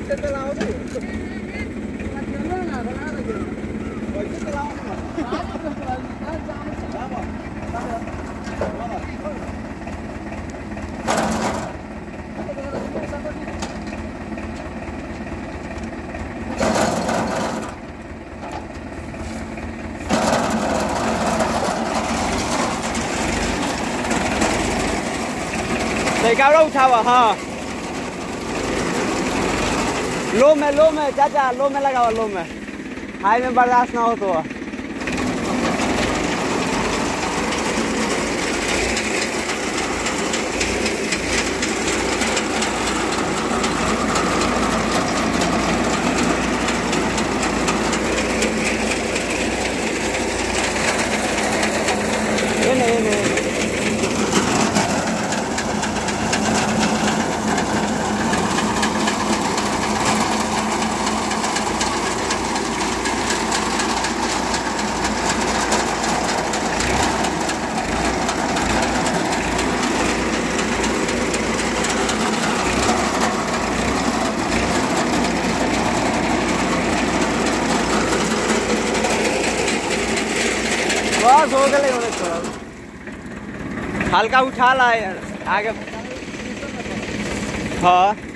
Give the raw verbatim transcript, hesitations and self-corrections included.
cao đâu उठावा हाँ लो में लो में चाचा लो में लगावा लो में हाई में बर्दाश्त ना हो तो ये नहीं ये नहीं बस हो गए थोड़ा हल्का उठा ला आगे हाँ